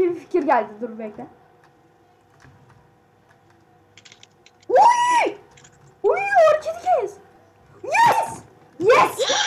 bir fikir geldi. Dur bekle. Uy! Uy orkidi kes. Yes! Yes!